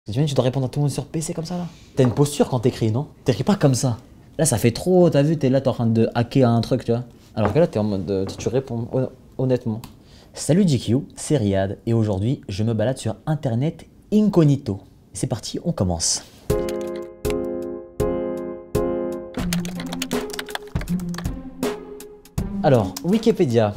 Tu dois répondre à tout le monde sur PC comme ça là. T'as une posture quand t'écris, non? T'écris pas comme ça. Là, ça fait trop, t'as vu, t'es là, t'es en train de hacker un truc, tu vois. Alors que là, t'es en mode, tu réponds honnêtement. Salut GQ, c'est Riyad et aujourd'hui, je me balade sur Internet incognito. C'est parti, on commence. Alors, Wikipédia.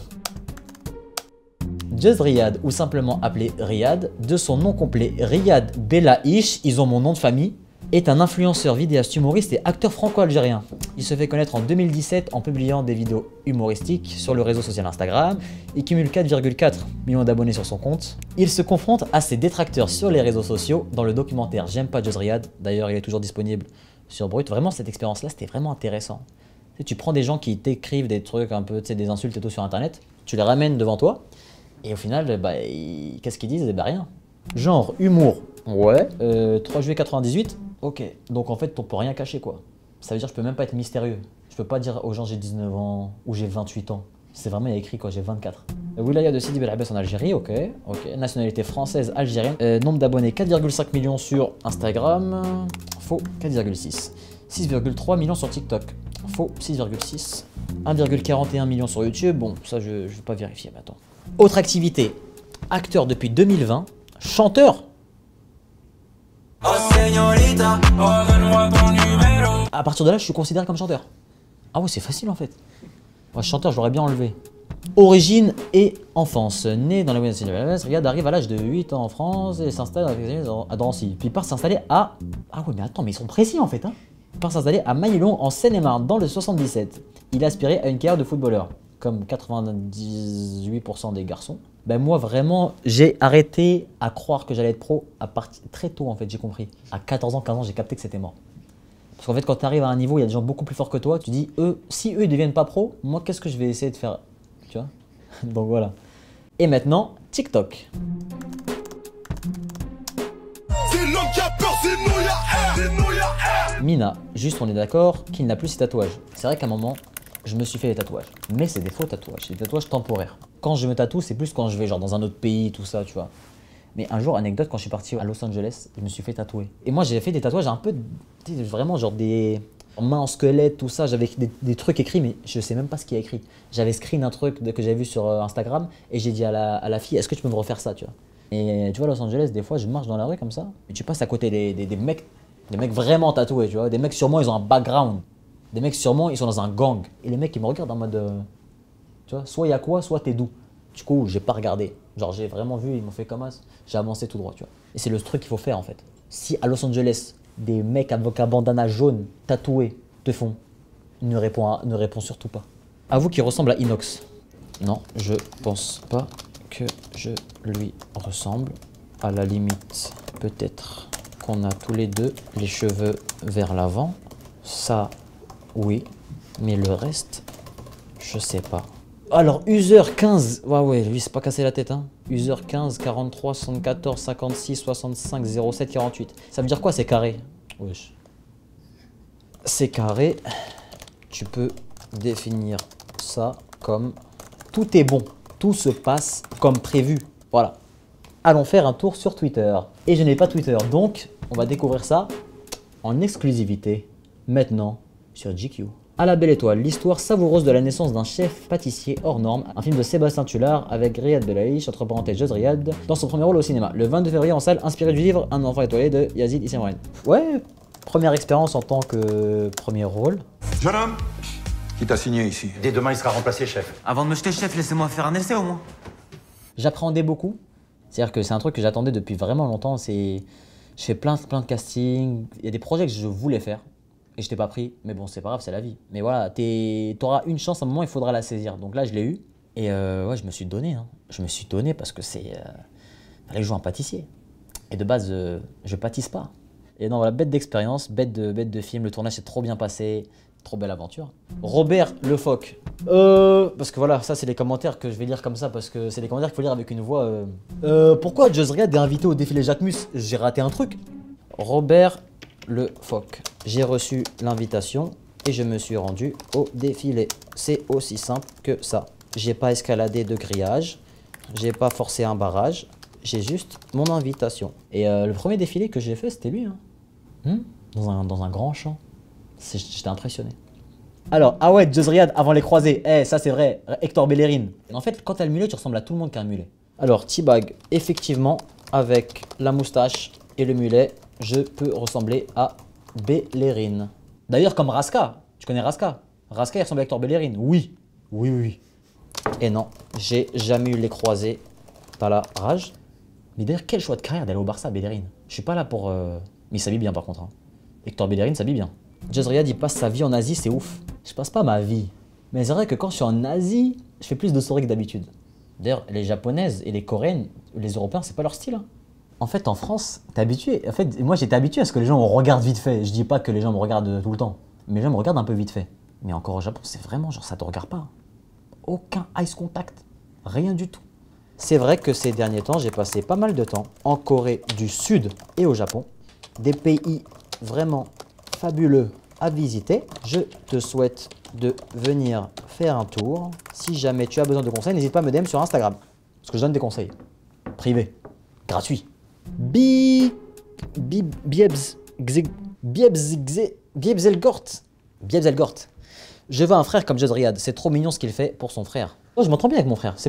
Just Riyad, ou simplement appelé Riyad, de son nom complet Riyad Belaïch, ils ont mon nom de famille, est un influenceur, vidéaste, humoriste et acteur franco-algérien. Il se fait connaître en 2017 en publiant des vidéos humoristiques sur le réseau social Instagram. Il cumule 4,4 millions d'abonnés sur son compte. Il se confronte à ses détracteurs sur les réseaux sociaux dans le documentaire J'aime pas Just Riyad. D'ailleurs, il est toujours disponible sur Brut. Vraiment, cette expérience-là, c'était vraiment intéressant. Tu prends des gens qui t'écrivent des trucs un peu, des insultes et tout sur Internet, tu les ramènes devant toi, et au final, bah, qu'est-ce qu'ils disent? Bah rien. Genre, humour, ouais, 3 juillet 98, ok. Donc en fait, on peut rien cacher quoi. Ça veut dire que je peux même pas être mystérieux. Je peux pas dire aux gens j'ai 19 ans ou j'ai 28 ans. C'est vraiment, il y a écrit quoi, j'ai 24. Wilaya de Sidi Bel Abbès en Algérie, ok. Nationalité française, algérienne. Nombre d'abonnés 4,5 millions sur Instagram. Faux, 4,6. 6,3 millions sur TikTok. Faux, 6,6. 1,41 million sur YouTube. Bon, ça je vais pas vérifier maintenant. Autre activité. Acteur depuis 2020. Chanteur. Oh señorita, oh donne-moi ton numéro. À partir de là, je suis considéré comme chanteur. Ah ouais, c'est facile en fait. Ouais, chanteur, je l'aurais bien enlevé. Origine et enfance. Né dans la Wilaya de Sidi Bel Abbès, Riyad arrive à l'âge de 8 ans en France et s'installe à Drancy. Puis il part s'installer à... Ah ouais, mais attends, mais ils sont précis en fait, hein. Il part s'installer à Maillon en Seine-et-Marne dans le 77. Il a aspiré à une carrière de footballeur, comme 98% des garçons. Ben moi vraiment, j'ai arrêté à croire que j'allais être pro à partir très tôt en fait, j'ai compris. À 14 ans, 15 ans, j'ai capté que c'était mort. Parce qu'en fait, quand tu arrives à un niveau, il y a des gens beaucoup plus forts que toi, tu dis, si eux ils deviennent pas pro, moi qu'est-ce que je vais essayer de faire? Tu vois? Donc voilà. Et maintenant, TikTok. Mina, juste on est d'accord qu'il n'a plus ses tatouages. C'est vrai qu'à un moment, je me suis fait des tatouages. Mais c'est des faux tatouages, c'est des tatouages temporaires. Quand je me tatoue, c'est plus quand je vais genre dans un autre pays, tout ça, tu vois. Mais un jour, anecdote, quand je suis parti à Los Angeles, je me suis fait tatouer. Et moi, j'ai fait des tatouages un peu, vraiment genre des mains en squelette, tout ça. J'avais des trucs écrits, mais je sais même pas ce qu'il y a écrit. J'avais screen un truc que j'avais vu sur Instagram et j'ai dit à la fille, est-ce que tu peux me refaire ça, tu vois. Et tu vois, Los Angeles, des fois, je marche dans la rue comme ça, et tu passes à côté des mecs vraiment tatoués, tu vois. Des mecs, sûrement, ils ont un background. Des mecs, sûrement, ils sont dans un gang. Et les mecs, ils me regardent en mode, tu vois, soit il y a quoi, soit t'es doux. Du coup, j'ai pas regardé. Genre, j'ai vraiment vu, ils m'ont fait comme as. J'ai avancé tout droit, tu vois. Et c'est le truc qu'il faut faire, en fait. Si à Los Angeles, des mecs avec un bandana jaune, tatoués, te font, ne réponds surtout pas. Avoue qu'il ressemble à Inox. Non, je pense pas que je lui ressemble. À la limite, peut-être qu'on a tous les deux les cheveux vers l'avant. Ça, oui. Mais le reste, je sais pas. Alors, user 15, ouais, lui, c'est pas cassé la tête, hein. User 15, 43, 74, 56, 65, 07, 48. Ça veut dire quoi, c'est carré? Wesh. C'est carré. Tu peux définir ça comme tout est bon. Tout se passe comme prévu. Voilà. Allons faire un tour sur Twitter. Et je n'ai pas Twitter, donc on va découvrir ça en exclusivité maintenant sur GQ. À la belle étoile, l'histoire savoureuse de la naissance d'un chef pâtissier hors norme, un film de Sébastien Tullard avec Riyad Belaïch, entre parenthèses Just Riyad, dans son premier rôle au cinéma, le 22 février en salle, inspiré du livre Un enfant étoilé de Yazid Issemouren. Ouais, première expérience en tant que premier rôle. Jeune homme, qui t'a signé ici? Dès demain, il sera remplacé, chef. Avant de me jeter chef, laissez-moi faire un essai au moins. J'appréhendais beaucoup, c'est-à-dire que c'est un truc que j'attendais depuis vraiment longtemps, je fais plein de castings, il y a des projets que je voulais faire. Et je t'ai pas pris, mais bon, c'est pas grave, c'est la vie. Mais voilà, t'auras une chance, à un moment, il faudra la saisir. Donc là, je l'ai eu. Et ouais, je me suis donné. Hein. Je me suis donné parce que fallait jouer un pâtissier. Et de base, je pâtisse pas. Et non, voilà, bête d'expérience, bête de film. Le tournage s'est trop bien passé. Trop belle aventure. Robert Le Phoque. Parce que voilà, ça, c'est les commentaires que je vais lire comme ça. Parce que c'est les commentaires qu'il faut lire avec une voix. Pourquoi Just Riyad est invité au défilé Jacquemus? J'ai raté un truc. Robert Le Phoque. J'ai reçu l'invitation et je me suis rendu au défilé. C'est aussi simple que ça. J'ai pas escaladé de grillage, j'ai pas forcé un barrage, j'ai juste mon invitation. Et le premier défilé que j'ai fait, c'était lui. Hein. Dans un grand champ. J'étais impressionné. Alors, ah ouais, Jezriad avant les croisés. Eh, ça c'est vrai. Hector Bellerin. En fait, quand t'as le mulet, tu ressembles à tout le monde qui a un mulet. Alors, T-Bag, effectivement, avec la moustache et le mulet, je peux ressembler à Bellerin. D'ailleurs, comme Raska. Tu connais Raska? Raska, il ressemble à Hector Bellerin. Oui. Oui, oui. Et non, j'ai jamais eu les croisés. Pas la rage. Mais d'ailleurs, quel choix de carrière d'aller au Barça, Bellerin. Je suis pas là pour... Mais il s'habille bien par contre. Hein. Hector Bellerin s'habille bien. Jezriad, il passe sa vie en Asie, c'est ouf. Je passe pas ma vie. Mais c'est vrai que quand je suis en Asie, je fais plus de stories que d'habitude. D'ailleurs, les japonaises et les coréennes, les européens, c'est pas leur style. Hein. En fait, en France, t'es habitué. En fait, moi, j'étais habitué à ce que les gens me regardent vite fait. Je dis pas que les gens me regardent tout le temps. Mais les gens me regardent un peu vite fait. Mais encore au Japon, c'est vraiment genre, ça te regarde pas. Aucun eye contact. Rien du tout. C'est vrai que ces derniers temps, j'ai passé pas mal de temps en Corée du Sud et au Japon. Des pays vraiment fabuleux à visiter. Je te souhaite de venir faire un tour. Si jamais tu as besoin de conseils, n'hésite pas à me DM sur Instagram. Parce que je donne des conseils. Privés. Gratuits. Biebzelgort. Je veux un frère comme Jezriad. C'est trop mignon ce qu'il fait pour son frère. Moi, je m'entends bien avec mon frère. C'est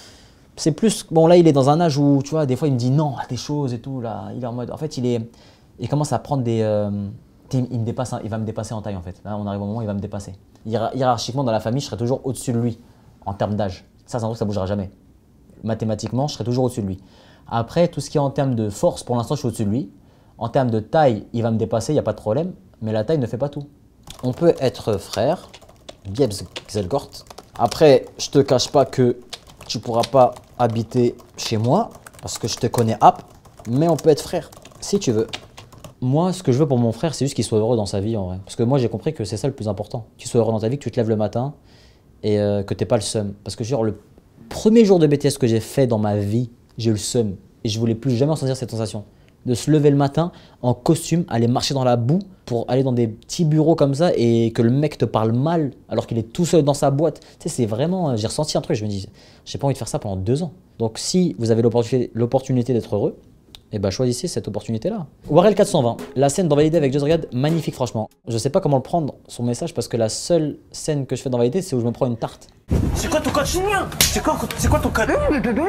plus... Bon, là, il est dans un âge où, tu vois, des fois, il me dit non à des choses et tout. Là, il est en mode... En fait, il commence à prendre des... il me dépasse, il va me dépasser en taille, en fait. Là, on arrive au moment où il va me dépasser. Hiérarchiquement, dans la famille, je serai toujours au-dessus de lui, en termes d'âge. Ça, c'est un truc, ça ne bougera jamais. Mathématiquement, je serai toujours au-dessus de lui. Après, tout ce qui est en termes de force, pour l'instant, je suis au-dessus de lui. En termes de taille, il va me dépasser, il n'y a pas de problème. Mais la taille ne fait pas tout. On peut être frère, Biebzelgort. Après, je te cache pas que tu pourras pas habiter chez moi, parce que je te connais app, mais on peut être frère, si tu veux. Moi, ce que je veux pour mon frère, c'est juste qu'il soit heureux dans sa vie, en vrai. Parce que moi, j'ai compris que c'est ça le plus important. Que tu sois heureux dans ta vie, que tu te lèves le matin et que t'aies pas le seum. Parce que genre, le premier jour de BTS que j'ai fait dans ma vie, j'ai eu le seum. Et je voulais plus jamais ressentir cette sensation. De se lever le matin en costume, aller marcher dans la boue pour aller dans des petits bureaux comme ça et que le mec te parle mal alors qu'il est tout seul dans sa boîte. Tu sais, c'est vraiment... J'ai ressenti un truc, je me dis, j'ai pas envie de faire ça pendant 2 ans. Donc si vous avez l'opportunité d'être heureux, eh ben choisissez cette opportunité-là. Warel 420, la scène dans Validé avec Jezriad, magnifique franchement. Je sais pas comment le prendre, son message, parce que la seule scène que je fais dans Validé, c'est où je me prends une tarte. C'est quoi ton code? C'est quoi ton code?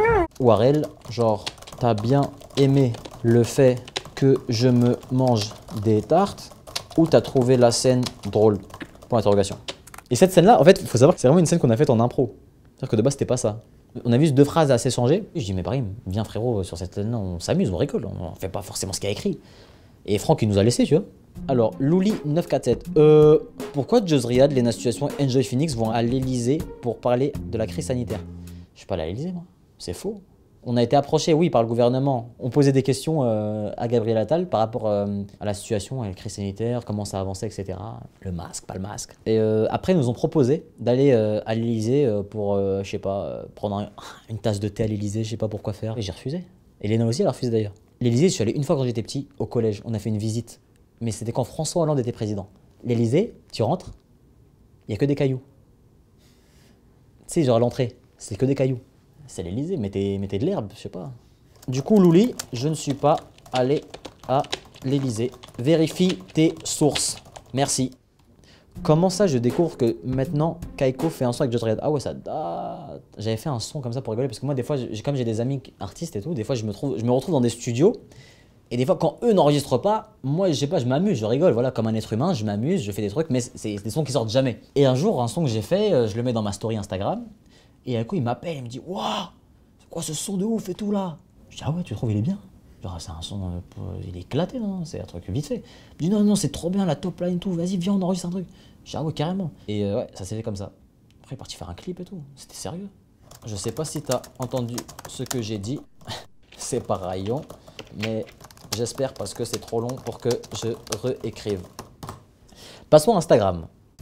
Warel, genre, t'as bien aimé le fait que je me mange des tartes ou t'as trouvé la scène drôle? Point d'interrogation. Et cette scène-là, en fait, il faut savoir que c'est vraiment une scène qu'on a faite en impro. C'est-à-dire que de base, c'était pas ça. On a vu 2 phrases assez changées. Je dis, mais Paris, viens frérot, sur cette scène-là, on s'amuse, on rigole, on fait pas forcément ce qu'il y a écrit. Et Franck, il nous a laissé, tu vois. Alors, Louli947, pourquoi Jezriad, Lena Situation, Enjoy Phoenix vont à l'Elysée pour parler de la crise sanitaire? Je suis pas allé à l'Elysée, moi. C'est faux. On a été approché, oui, par le gouvernement. On posait des questions à Gabriel Attal par rapport à la situation, à la crise sanitaire, comment ça avançait, etc. Le masque, pas le masque. Et après, ils nous ont proposé d'aller à l'Elysée pour, je sais pas, prendre une tasse de thé à l'Elysée, je sais pas pourquoi faire. Et j'ai refusé. Et Léna aussi, elle a refusé d'ailleurs. L'Elysée, je suis allé une fois quand j'étais petit, au collège. On a fait une visite. Mais c'était quand François Hollande était président. L'Elysée, tu rentres, il n'y a que des cailloux. Tu sais, genre à l'entrée, c'est que des cailloux. C'est l'Elysée, mettez de l'herbe, je sais pas. Du coup, Louli, je ne suis pas allé à l'Elysée. Vérifie tes sources. Merci. Comment ça, je découvre que maintenant, Kaiko fait un son avec Jezriad? Ah ouais, ça date. J'avais fait un son comme ça pour rigoler, parce que moi, des fois, comme j'ai des amis artistes et tout, des fois, je me retrouve dans des studios. Et des fois, quand eux n'enregistrent pas, moi, je sais pas, je m'amuse, je rigole, voilà, comme un être humain, je m'amuse, je fais des trucs, mais c'est des sons qui sortent jamais. Et un jour, un son que j'ai fait, je le mets dans ma story Instagram. Et à coup, il m'appelle, il me dit, waouh, c'est quoi ce son de ouf et tout là? Je dis, ah ouais, tu trouves, il est bien? Genre, c'est un son, il est éclaté, non? C'est un truc vite fait. Il me dit, non, c'est trop bien, la top line et tout, vas-y, viens, on enregistre un truc. Je dis, ah ouais, carrément. Et ouais, ça s'est fait comme ça. Après, il est parti faire un clip et tout. C'était sérieux. Je sais pas si t'as entendu ce que j'ai dit. C'est pas raillon, mais j'espère parce que c'est trop long pour que je réécrive. Passons à Instagram.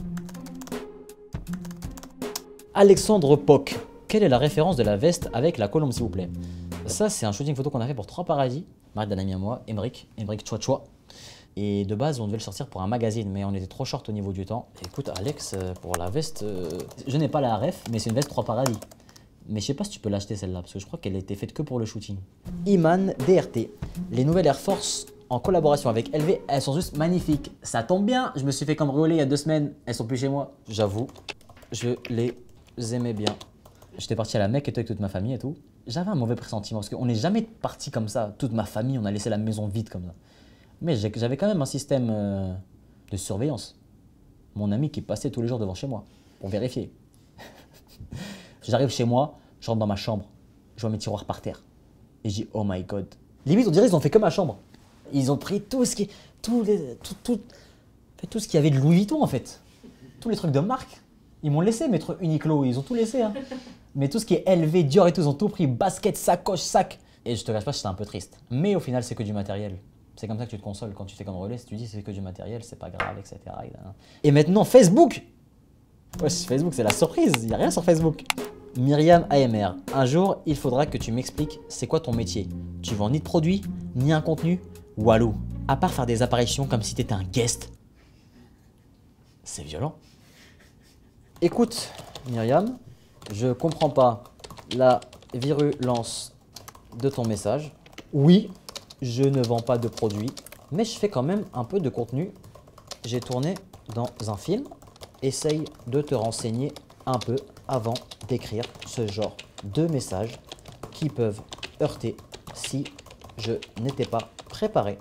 Alexandre Poc. Quelle est la référence de la veste avec la colombe, s'il vous plaît? Ça, c'est un shooting photo qu'on a fait pour 3 paradis. Marie d'un ami à moi, Emric Chouachoua. Et de base, on devait le sortir pour un magazine, mais on était trop short au niveau du temps. Écoute, Alex, pour la veste, je n'ai pas la ref, mais c'est une veste 3 paradis. Mais je sais pas si tu peux l'acheter celle-là, parce que je crois qu'elle a été faite que pour le shooting. Iman DRT. Les nouvelles Air Force en collaboration avec LV, elles sont juste magnifiques. Ça tombe bien, je me suis fait cambrioler il y a 2 semaines. Elles sont plus chez moi. J'avoue, je les aimais bien. J'étais parti à la Mecque et tout avec toute ma famille et tout. J'avais un mauvais pressentiment, parce qu'on n'est jamais parti comme ça. Toute ma famille, on a laissé la maison vide comme ça. Mais j'avais quand même un système de surveillance. Mon ami qui passait tous les jours devant chez moi, pour vérifier. J'arrive chez moi, je rentre dans ma chambre, je vois mes tiroirs par terre. Et je dis, oh my god. Limite, on dirait qu'ils ont fait que ma chambre. Ils ont pris tout ce qui ce qu'il y avait de Louis Vuitton en fait. Tous les trucs de marque. Ils m'ont laissé mettre Uniqlo, ils ont tout laissé. Hein. Mais tout ce qui est LV, Dior et tout, ils ont tout pris. Basket, sacoche, sac. Et je te cache pas, j'étais un peu triste. Mais au final, c'est que du matériel. C'est comme ça que tu te consoles quand tu fais comme relais. Si tu dis c'est que du matériel, c'est pas grave, etc. Et maintenant, Facebook. Ouais, Facebook, c'est la surprise. Il n'y a rien sur Facebook. Myriam AMR. Un jour, il faudra que tu m'expliques c'est quoi ton métier. Tu vends ni de produits, ni un contenu. Walou. À part faire des apparitions comme si t'étais un guest. C'est violent. Écoute, Myriam, je comprends pas la virulence de ton message. Oui, je ne vends pas de produits, mais je fais quand même un peu de contenu. J'ai tourné dans un film. Essaye de te renseigner un peu avant d'écrire ce genre de messages qui peuvent heurter si je n'étais pas préparé.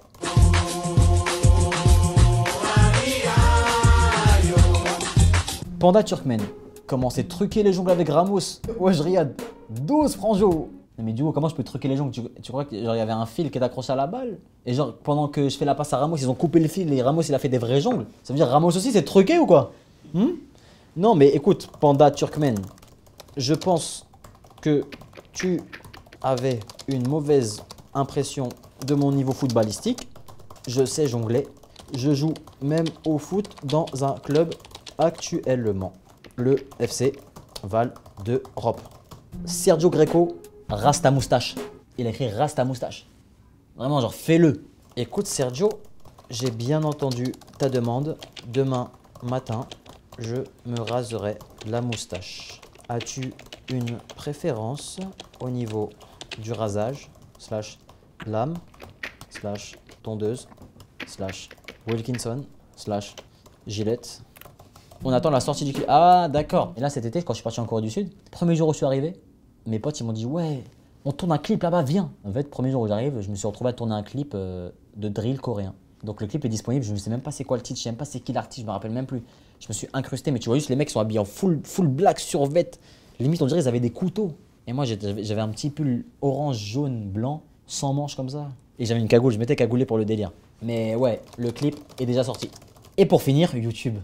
Panda Turkmen, comment c'est truquer les jongles avec Ramos? Ouais, je regarde 12 franjo. Mais du coup, comment je peux truquer les jongles? Tu crois qu'il y avait un fil qui est accroché à la balle? Et genre, pendant que je fais la passe à Ramos, ils ont coupé le fil et Ramos, il a fait des vrais jongles. Ça veut dire Ramos aussi, c'est truqué ou quoi? Non, mais écoute, Panda Turkmen, je pense que tu avais une mauvaise impression de mon niveau footballistique. Je sais jongler. Je joue même au foot dans un club actuellement, le FC Val d'Europe. Sergio Greco, rasta moustache. Il a écrit rasta moustache. Vraiment, genre, fais-le. Écoute, Sergio, j'ai bien entendu ta demande. Demain matin, je me raserai la moustache. As-tu une préférence au niveau du rasage, / lame, / tondeuse, / Wilkinson, / Gillette? On attend la sortie du clip. Ah, d'accord. Et là, cet été, quand je suis parti en Corée du Sud, premier jour où je suis arrivé, mes potes, ils m'ont dit, ouais, on tourne un clip là-bas, viens. En fait, premier jour où j'arrive, je me suis retrouvé à tourner un clip de drill coréen. Donc le clip est disponible, je ne sais même pas c'est quoi le titre, je ne sais même pas c'est qui l'artiste, je me rappelle même plus. Je me suis incrusté, mais tu vois juste les mecs sont habillés en full black survêt. Limite, on dirait qu'ils avaient des couteaux. Et moi, j'avais un petit pull orange, jaune, blanc, sans manches comme ça. Et j'avais une cagoule, je m'étais cagoulé pour le délire. Mais ouais, le clip est déjà sorti. Et pour finir, YouTube.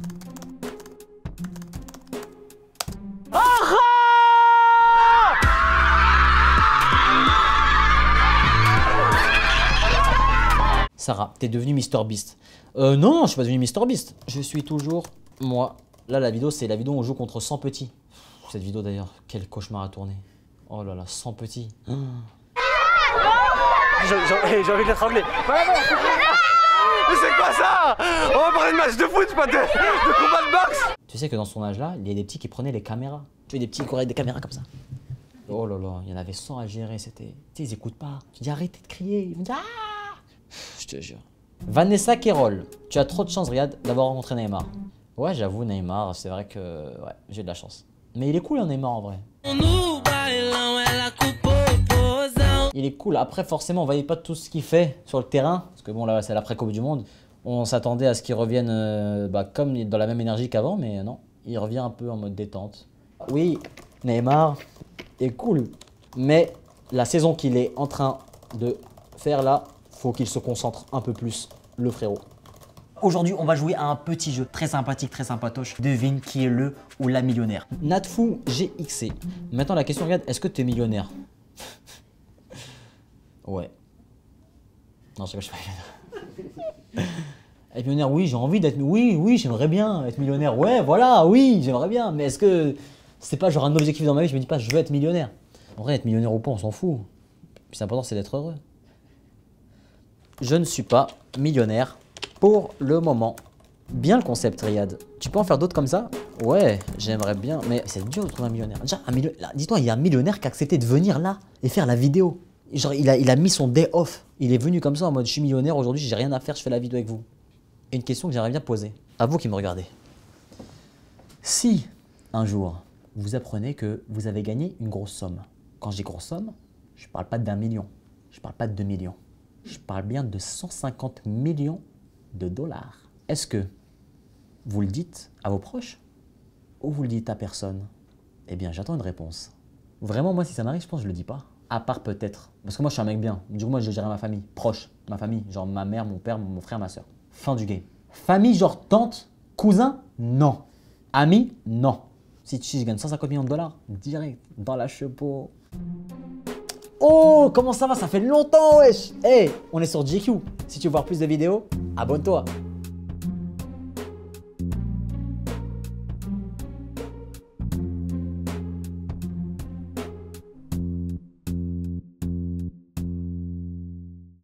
Sarah, t'es devenu MrBeast. Non, je suis pas devenu MrBeast. Je suis toujours moi. Là, la vidéo, c'est la vidéo où on joue contre 100 petits. Cette vidéo d'ailleurs, quel cauchemar à tourner. Oh là là, 100 petits. J'ai envie de l'étrangler. Mais c'est quoi ça? On va parler de match de foot, pas de combat de boxe. Tu sais que dans son âge-là, il y a des petits qui prenaient les caméras. Tu vois, des petits qui couraient des caméras comme ça. Oh là là, il y en avait 100 à gérer, c'était... Tu sais, ils écoutent pas. Tu dis arrêtez de crier, ils vont dire ah. Je te jure. Vanessa Kerol, tu as trop de chance, Riyad, d'avoir rencontré Neymar. Ouais, j'avoue, Neymar, c'est vrai que... Ouais, j'ai de la chance. Mais il est cool, hein, Neymar, en vrai. Il est cool. Après, forcément, on voyait pas tout ce qu'il fait sur le terrain. Parce que bon, là, c'est l'après-Coupe du Monde. On s'attendait à ce qu'il revienne comme dans la même énergie qu'avant, mais non. Il revient un peu en mode détente. Oui, Neymar est cool. Mais la saison qu'il est en train de faire là, faut qu'il se concentre un peu plus, le frérot. Aujourd'hui, on va jouer à un petit jeu très sympathique, très sympatoche. Devine qui est le ou la millionnaire. Natfou GXC. Maintenant, la question, regarde, est-ce que tu es millionnaire? Ouais. Non, je sais pas, je suis pas millionnaire. Être millionnaire, oui, j'ai envie d'être... Oui, j'aimerais bien être millionnaire. Ouais, voilà, oui, j'aimerais bien. Mais est-ce que c'est pas genre un objectif dans ma vie? Je me dis pas, je veux être millionnaire. En vrai, être millionnaire ou pas, on s'en fout. Puis l'important, c'est d'être heureux. Je ne suis pas millionnaire pour le moment. Bien le concept, Riyad. Tu peux en faire d'autres comme ça? Ouais, j'aimerais bien, mais c'est dur de trouver un millionnaire. Déjà, dis-toi, il y a un millionnaire qui a accepté de venir là et faire la vidéo. Genre, il a mis son day off. Il est venu comme ça en mode, je suis millionnaire aujourd'hui, j'ai rien à faire, je fais la vidéo avec vous. Et une question que j'aimerais bien poser, à vous qui me regardez. Si, un jour, vous apprenez que vous avez gagné une grosse somme. Quand je dis grosse somme, je parle pas d'1 million, je parle pas de 2 millions. Je parle bien de 150 millions de dollars. Est-ce que vous le dites à vos proches ou vous le dites à personne? Eh bien, j'attends une réponse. Vraiment, moi, si ça m'arrive, je pense que je le dis pas. À part peut-être. Parce que moi, je suis un mec bien. Du coup, moi, je gérerai ma famille. Proche. Ma famille. Genre ma mère, mon père, mon frère, ma soeur. Fin du game. Famille, genre tante, cousin, non. Ami, non. Si je gagne 150 millions de dollars, direct, dans la chepeau. Oh, comment ça va? Ça fait longtemps, wesh. Hey, on est sur GQ. Si tu veux voir plus de vidéos, abonne-toi.